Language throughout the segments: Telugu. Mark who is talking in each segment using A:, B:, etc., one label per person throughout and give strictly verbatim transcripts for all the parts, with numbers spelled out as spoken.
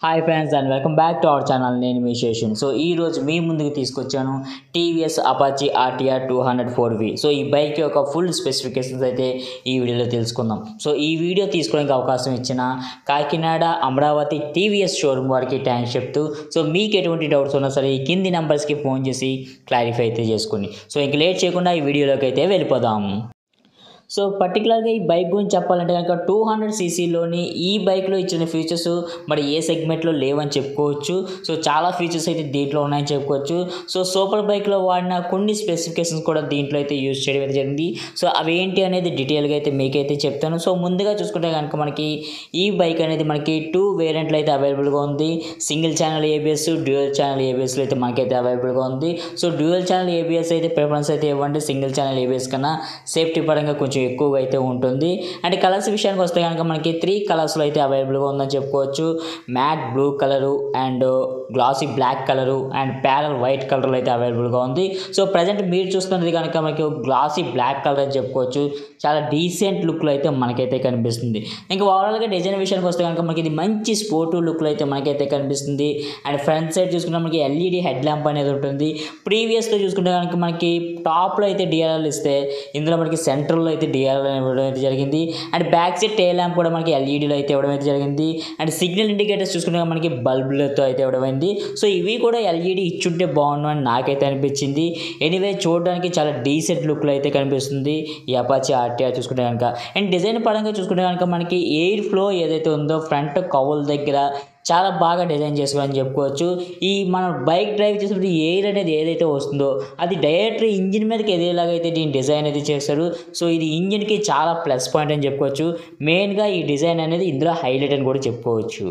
A: Hi friends and welcome back to our channel. నేను మీ శేషన్. సో ఈ రోజు మీ ముందుకు తీసుకొచ్చాను TVS Apache RTR two hundred four V. So ఈ బైక్ యొక్క ఫుల్ స్పెసిఫికేషన్స్ అయితే ఈ వీడియోలో తెలుసుకుందాం. సో ఈ వీడియో తీసుకోవడానికి అవకాశం ఇచ్చిన కాకినాడ అమరావతి టీవీఎస్ షోరూమ్ వారికి థ్యాంక్స్ చెప్తూ, సో మీకు ఎటువంటి డౌట్స్ ఉన్నా సరే ఈ కింది నెంబర్స్కి ఫోన్ చేసి క్లారిఫై అయితే చేసుకోండి. సో ఇంక లేట్ చేయకుండా ఈ వీడియోలోకి అయితే వెళ్ళిపోదాము. సో పర్టికులర్గా ఈ బైక్ గురించి చెప్పాలంటే కనుక టూ హండ్రెడ్ సీసీలోని ఈ బైక్లో ఇచ్చిన ఫీచర్స్ మరి ఏ సెగ్మెంట్లో లేవని చెప్పుకోవచ్చు. సో చాలా ఫీచర్స్ అయితే దీంట్లో ఉన్నాయని చెప్పుకోవచ్చు. సో సూపర్ బైక్లో వాడిన కొన్ని స్పెసిఫికేషన్స్ కూడా దీంట్లో అయితే యూజ్ చేయడం అయితే జరిగింది. సో అవి ఏంటి అనేది డీటెయిల్గా అయితే మీకైతే చెప్తాను. సో ముందుగా చూసుకుంటే కనుక మనకి ఈ బైక్ అనేది మనకి టూ వేరియంట్లు అయితే అవైలబుల్గా ఉంది. Single channel ABS, dual channel ఏబిఎస్లో అయితే మనకైతే అవైలబుల్గా ఉంది. సో డ్యూయల్ ఛానల్ ఏబిఎస్ అయితే ప్రిఫరెన్స్ అయితే ఇవ్వండి. సింగిల్ ఛానల్ ఏబిఎస్ కన్నా సేఫ్టీ పరంగా కొంచెం ఎక్కువగా అయితే ఉంటుంది. అండ్ కలర్స్ విషయానికి వస్తే కనుక మనకి త్రీ కలర్స్లో అయితే అవైలబుల్గా ఉందని చెప్పుకోవచ్చు. Matte blue colour and glossy black colour and pearl white కలర్లో అయితే అవైలబుల్గా ఉంది. సో ప్రజెంట్ మీరు చూస్తున్నది కనుక మనకి గ్లాసీ బ్లాక్ కలర్ అని చెప్పుకోవచ్చు. చాలా డీసెంట్ లుక్లో అయితే మనకైతే కనిపిస్తుంది. ఇంకా ఓవరాల్గా డిజైన్ విషయానికి వస్తే కనుక మనకి ఇది మంచి స్పోర్టివ్ లుక్లో అయితే మనకైతే కనిపిస్తుంది. అండ్ ఫ్రంట్ సైడ్ చూసుకుంటే మనకి ఎల్ఈడి హెడ్ ల్యాంప్ అనేది ఉంటుంది. ప్రీవియస్లో చూసుకుంటే కనుక మనకి టాప్లో అయితే డిఆర్ఎల్ ఇస్తే ఇందులో మనకి సెంట్రల్లో అయితే డిఆర్ఎల్ ఇవ్వడం అయితే జరిగింది. And back side tail lamp కూడా మనకి ఎల్ఈడీలో అయితే ఇవ్వడం అయితే జరిగింది. అండ్ సిగ్నల్ ఇండికేటర్స్ చూసుకుంటే మనకి బల్బులతో అయితే ఇవ్వడం అయింది. సో ఇవి కూడా ఎల్ఈడి ఇచ్చుంటే బాగుండు అని నాకైతే అనిపించింది. ఎనీవే చూడడానికి చాలా డీసెంట్ లుక్లో అయితే కనిపిస్తుంది ఈ అపాచీ ఆర్టీఆర్ చూసుకుంటే కనుక. అండ్ డిజైన్ పరంగా చూసుకుంటే కనుక మనకి ఎయిర్ ఫ్లో ఏదైతే ఉందో ఫ్రంట్ కవుల దగ్గర చాలా బాగా డిజైన్ చేసుకోవాలని చెప్పుకోవచ్చు. ఈ మనం బైక్ డ్రైవ్ చేసినప్పుడు ఎయిర్ అనేది ఏదైతే వస్తుందో అది డైరెక్ట్ ఇంజిన్ మీదకి ఎదేలాగైతే దీని డిజైన్ అయితే చేస్తారు. సో ఇది ఇంజిన్కి చాలా ప్లస్ పాయింట్ అని చెప్పుకోవచ్చు. మెయిన్గా ఈ డిజైన్ అనేది ఇందులో హైలైట్ అని కూడా చెప్పుకోవచ్చు.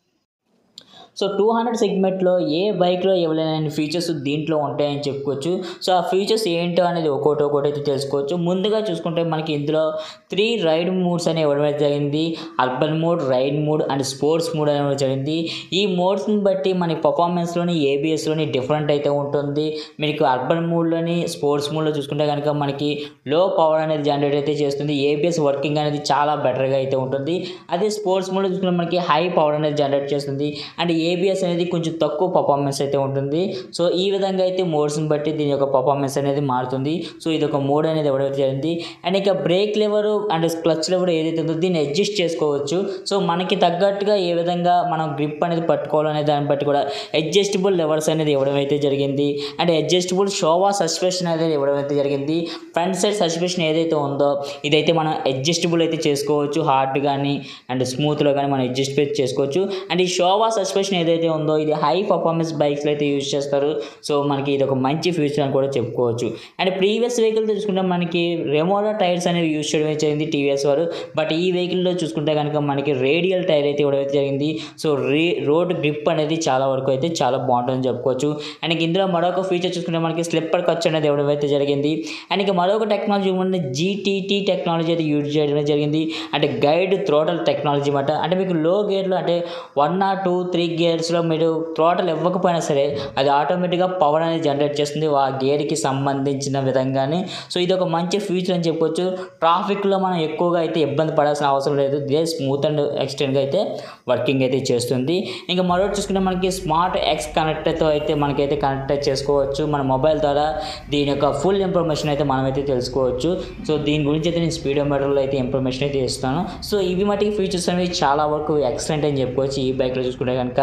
A: సో టూ హండ్రెడ్ సెగ్మెంట్లో ఏ బైక్లో ఇవ్వలేని ఫీచర్స్ దీంట్లో ఉంటాయని చెప్పుకోవచ్చు. సో ఆ ఫీచర్స్ ఏంటో అనేది ఒక్కోటి ఒక్కోటి అయితే తెలుసుకోవచ్చు. ముందుగా చూసుకుంటే మనకి ఇందులో త్రీ రైడ్ మోడ్స్ అనేవి ఇవ్వడం అయితే జరిగింది. Urban mode, ride mode and sports mode అనేది జరిగింది. ఈ మోడ్స్ని బట్టి మన పర్ఫార్మెన్స్లోని ఏబిఎస్లోని డిఫరెంట్ అయితే ఉంటుంది. మీకు అర్బన్ మోడ్లోని స్పోర్ట్స్ మోడ్లో చూసుకుంటే కనుక మనకి లో పవర్ అనేది జనరేట్ అయితే చేస్తుంది. ఏబిఎస్ వర్కింగ్ అనేది చాలా బెటర్గా అయితే ఉంటుంది. అదే స్పోర్ట్స్ మోడ్లో చూసుకుంటే మనకి హై పవర్ అనేది జనరేట్ చేస్తుంది. అండ్ ఏబిఎస్ అనేది కొంచెం తక్కువ పర్ఫార్మెన్స్ అయితే ఉంటుంది. సో ఈ విధంగా అయితే మోడ్స్ని బట్టి దీని యొక్క పర్ఫార్మెన్స్ అనేది మారుతుంది. సో ఇది ఒక మోడ్ అనేది ఇవ్వడం జరిగింది. అండ్ ఇక brake lever and clutch lever ఏదైతే ఉందో దీన్ని అడ్జస్ట్ చేసుకోవచ్చు. సో మనకి తగ్గట్టుగా ఏ విధంగా మనం గ్రిప్ అనేది పట్టుకోవాలనే దాన్ని బట్టి కూడా అడ్జస్టబుల్ లెవర్స్ అనేది ఇవ్వడం అయితే జరిగింది. అండ్ అడ్జస్టబుల్ షోవా సస్పెన్షన్ అనేది ఇవ్వడం అయితే జరిగింది. ఫ్రంట్ సైడ్ సస్పెన్షన్ ఏదైతే ఉందో ఇదైతే మనం అడ్జస్టబుల్ అయితే చేసుకోవచ్చు. హార్డ్ కానీ అండ్ స్మూత్లో కానీ మనం అడ్జస్ట్ చేసుకోవచ్చు. అండ్ ఈ షోవా సస్పెన్షన్ ఏదైతే ఉందో ఇది హై పర్ఫార్మెన్స్ బైక్స్లో అయితే యూజ్ చేస్తారు. సో మనకి ఇది ఒక మంచి ఫీచర్ అని కూడా చెప్పుకోవచ్చు. అండ్ ప్రీవియస్ వెహికల్ చూసుకుంటే మనకి రెమోలా టైర్స్ అనేవి యూజ్ చేయడం జరిగింది టీవీఎస్ వారు. బట్ ఈ వెహికల్లో చూసుకుంటే కనుక మనకి రేడియల్ టైర్ అయితే ఇవ్వడం జరిగింది. సో రే రోడ్ గ్రిప్ అనేది చాలా వరకు అయితే చాలా బాగుంటుందని చెప్పుకోవచ్చు. అండ్ ఇందులో మరొక ఫీచర్ చూసుకుంటే మనకి స్లిప్పర్ ఖర్చు అనేది ఇవ్వడం అయితే జరిగింది. అండ్ ఇక మరొక టెక్నాలజీ ఉన్న జీటీటీ టెక్నాలజీ అయితే యూజ్ చేయడం జరిగింది. అంటే గైడ్ థ్రోటల్ టెక్నాలజీ అన్నమాట. అంటే మీకు లో గేర్లో అంటే వన్ ఆర్ టూ త్రీ గేర్స్లో మీరు థ్రోటల్ ఇవ్వకపోయినా సరే అది ఆటోమేటిక్గా పవర్ అనేది జనరేట్ చేస్తుంది ఆ గేర్కి సంబంధించిన విధంగానే. సో ఇది ఒక మంచి ఫీచర్ అని చెప్పొచ్చు. ట్రాఫిక్లో మనం ఎక్కువగా అయితే ఇబ్బంది పడాల్సిన అవసరం లేదు. ఇదే స్మూత్ అండ్ ఎక్స్టెండ్గా అయితే వర్కింగ్ అయితే చేస్తుంది. ఇంకా మరొకటి చూసుకుంటే మనకి స్మార్ట్ ఎక్స్ కనెక్టర్తో అయితే మనకైతే కనెక్ట్ చేసుకోవచ్చు. మన మొబైల్ ద్వారా దీని యొక్క ఫుల్ ఇన్ఫర్మేషన్ అయితే మనమైతే తెలుసుకోవచ్చు. సో దీని గురించి అయితే నేను స్పీడోమీటర్లో అయితే ఇన్ఫర్మేషన్ అయితే ఇస్తాను. సో ఇవి మటుకి ఫీచర్స్ అనేవి చాలా వరకు ఎక్సలెంట్ అని చెప్పుకోవచ్చు ఈ బైక్లో చూసుకుంటే కనుక.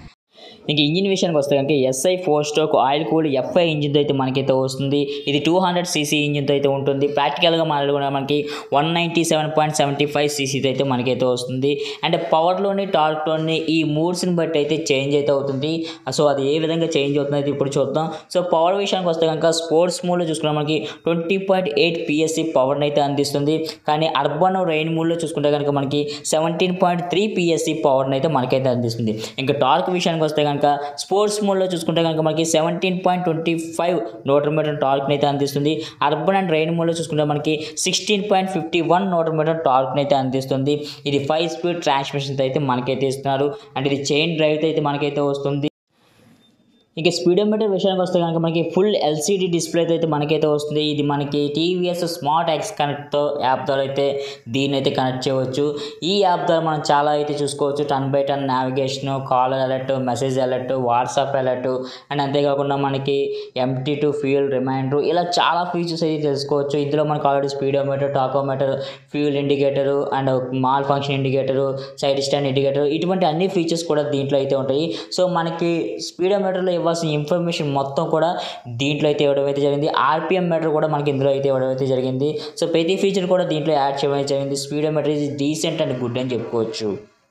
A: ఇంక ఇంజిన్ విషయానికి వస్తే కనుక SI four stroke oil cooled FI ఇంజిన్తో అయితే మనకైతే వస్తుంది. ఇది టూ హండ్రెడ్ సీసీ ఇంజిన్తో అయితే ఉంటుంది. ప్రాక్టికల్గా మాట్లాడుకున్న మనకి one ninety seven point seventy five సీసీతో అయితే మనకైతే వస్తుంది. అండ్ పవర్లోని టార్క్లోని ఈ మూడ్స్ని బట్టి అయితే చేంజ్ అయితే అవుతుంది. సో అది ఏ విధంగా చేంజ్ అవుతుంది అయితే ఇప్పుడు చూద్దాం. సో పవర్ విషయానికి వస్తే కనుక స్పోర్ట్స్ మోడ్లో చూసుకుంటే మనకి ట్వంటీ పాయింట్ ఎయిట్ పిఎస్సి పవర్ని అయితే అందిస్తుంది. కానీ అర్బన్ రెయిన్ మోడ్లో చూసుకుంటే కనుక మనకి సెవెంటీన్ పాయింట్ త్రీ పిఎస్సి పవర్ని అయితే మనకైతే అందిస్తుంది. ఇంకా టార్క్ విషయానికి వస్తే కనుక స్పోర్ట్స్ మోడ్లో చూసుకుంటే కనుక మనకి seventeen point twenty five newton meter టార్క్ని అయితే అందిస్తుంది. అర్బన్ అండ్ రెయిన్ మోడ్లో చూసుకుంటే మనకి sixteen point fifty one newton meter టార్క్ని అయితే అందిస్తుంది. ఇది ఫైవ్ స్పీడ్ ట్రాన్స్మిషన్ అయితే మనకైతే ఇస్తున్నారు. అండ్ ఇది చైన్ డ్రైవ్ అయితే మనకైతే వస్తుంది. ఇక స్పీడోమీటర్ విషయానికి వస్తే కనుక మనకి ఫుల్ ఎల్సీడీ డిస్ప్లే అయితే మనకైతే వస్తుంది. ఇది మనకి టీవీఎస్ స్మార్ట్ ఎక్స్ కనెక్ట్తో యాప్ ద్వారా అయితే దీన్ని అయితే కనెక్ట్ చేయవచ్చు. ఈ యాప్ ద్వారా మనం చాలా అయితే చూసుకోవచ్చు. Turn by turn navigation, caller alert, message alert, WhatsApp alert and అంతేకాకుండా మనకి ఎంటీ టు ఫ్యూయల్ రిమైండర్ ఇలా చాలా ఫీచర్స్ అయితే తెలుసుకోవచ్చు. ఇందులో మనకు already speedometer, tachometer, fuel indicator and malfunction indicator, side stand indicator ఇటువంటి అన్ని ఫీచర్స్ కూడా దీంట్లో అయితే ఉంటాయి. సో మనకి స్పీడోమీటర్లో ఇవ్వాల్సిన ఇన్ఫర్మేషన్ మొత్తం కూడా దీంట్లో అయితే ఇవ్వడం అయితే జరిగింది. ఆర్పిఎం మీటర్ కూడా మనకి ఇందులో అయితే ఇవ్వడం అయితే జరిగింది. సో ప్రతి ఫీచర్ కూడా దీంట్లో యాడ్ చేయడం జరిగింది. Speedometer is decent and good అని చెప్పుకోవచ్చు.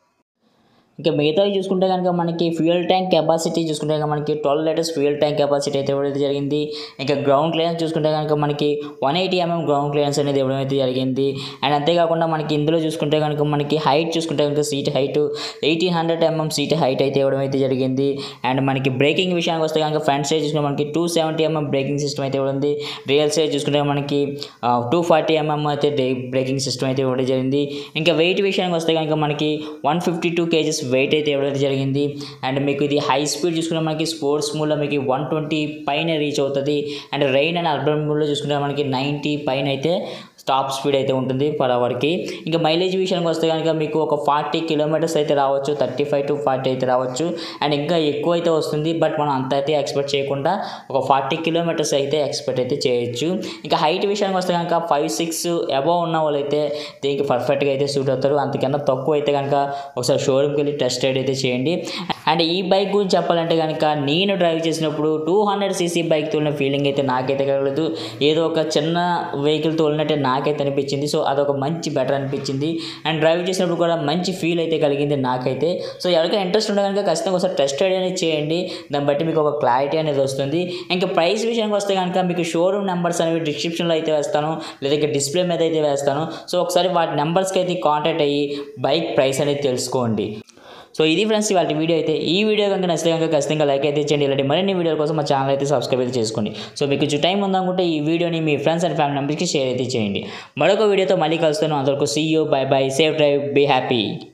A: ఇంకా మిగతావి చూసుకుంటే కనుక మనకి ఫ్యూయల్ ట్యాంక్ కెపాసిటీ చూసుకుంటే కనుక మనకి twelve litres fuel tank capacity అయితే ఇవ్వడం అయితే జరిగింది. ఇంకా గ్రౌండ్ క్లియరెన్స్ చూసుకుంటే కనుక మనకి one eighty mm ground clearance అనేది ఇవ్వడం అయితే జరిగింది. అండ్ అంతేకాకుండా మనకి ఇందులో చూసుకుంటే కనుక మనకి హైట్ చూసుకుంటే కనుక seat height eighteen hundred mm seat height అయితే ఇవ్వడం అయితే జరిగింది. అండ్ మనకి బ్రేకింగ్ విషయానికి వస్తే కనుక ఫ్రంట్ సైడ్ చూసుకుంటే మనకి two seventy mm braking system అయితే ఇవ్వడం. రియల్ సైడ్ చూసుకుంటే మనకి టూ ఫార్టీ ఎంఎం అయితే బ్రేకింగ్ సిస్టమ్ అయితే ఇవ్వడం జరిగింది. ఇంకా వెయిట్ విషయానికి వస్తే కనుక మనకి one fifty two kgs weight అయితే ఇవ్వడం జరిగింది. అండ్ మీకు ఇది హై స్పీడ్ చూసుకుంటే మనకి స్పోర్ట్స్ మోడ్లో మీకు వన్ ట్వంటీ పైన రీచ్ అవుతుంది. అండ్ రైన్ అండ్ అర్బన్ మోడ్లో చూసుకుంటే మనకి నైంటీ పైన అయితే టాప్ స్పీడ్ అయితే ఉంటుంది పర్ అవర్కి. ఇంకా మైలేజ్ విషయానికి వస్తే కనుక మీకు ఒక ఫార్టీ కిలోమీటర్స్ అయితే రావచ్చు, థర్టీ ఫైవ్ టు ఫార్టీ అయితే రావచ్చు. అండ్ ఇంకా ఎక్కువ అయితే వస్తుంది, బట్ మనం అంత అయితే ఎక్స్పెక్ట్ చేయకుండా ఒక ఫార్టీ కిలోమీటర్స్ అయితే ఎక్స్పెక్ట్ అయితే చేయొచ్చు. ఇంకా హైట్ విషయానికి వస్తే కనుక ఫైవ్ సిక్స్ అబవ్ ఉన్న వాళ్ళు అయితే దీనికి పర్ఫెక్ట్గా అయితే సూట్ అవుతారు. అంతకన్నా తక్కువ అయితే కనుక ఒకసారి షోరూమ్కి వెళ్ళి టెస్ట్ రైడ్ అయితే చేయండి. అండ్ ఈ బైక్ గురించి చెప్పాలంటే కనుక నేను డ్రైవ్ చేసినప్పుడు టూ హండ్రెడ్ సీసీ బైక్ తోలిన ఫీలింగ్ అయితే నాకైతే కలగలేదు. ఏదో ఒక చిన్న వెహికల్ తోలినట్టే నాకైతే అనిపించింది. సో అదొక మంచి బెటర్ అనిపించింది. అండ్ డ్రైవ్ చేసినప్పుడు కూడా మంచి ఫీల్ అయితే కలిగింది నాకైతే. సో ఎవరికైనా ఇంట్రెస్ట్ ఉంటే కనుక ఖచ్చితంగా ఒకసారి టెస్ట్ రైడ్ అనేది చేయండి. దాన్ని బట్టి మీకు ఒక క్లారిటీ అనేది వస్తుంది. ఇంకా ప్రైస్ విషయానికి వస్తే కనుక మీకు షోరూమ్ నెంబర్స్ అనేవి డిస్క్రిప్షన్లో అయితే వేస్తాను, లేదా డిస్ప్లే మీద అయితే వేస్తాను. సో ఒకసారి వాటి నెంబర్స్కి అయితే కాంటాక్ట్ అయ్యి బైక్ ప్రైస్ అనేది తెలుసుకోండి. సో ఇది ఫ్రెండ్స్ ఇవాళ వీడియో అయితే. ఈ వీడియో కనుక నచ్చితే కనుక ఖచ్చితంగా లైక్ అయితే చేయండి. ఇలాంటి మరిన్ని వీడియోల కోసం మా ఛానల్ అయితే సబ్స్క్రైబ్ అయితే చేసుకోండి. సో మీకు కొంచెం టైం ఉందనుకుంటే ఈ వీడియోని మీ ఫ్రెండ్స్ అండ్ ఫ్యామిలీ మెంబర్స్కి షేర్ అయితే చేయండి. మరొక వీడియోతో మళ్ళీ కలుస్తాను. అందరికీ see you, bye bye, safe drive, be happy.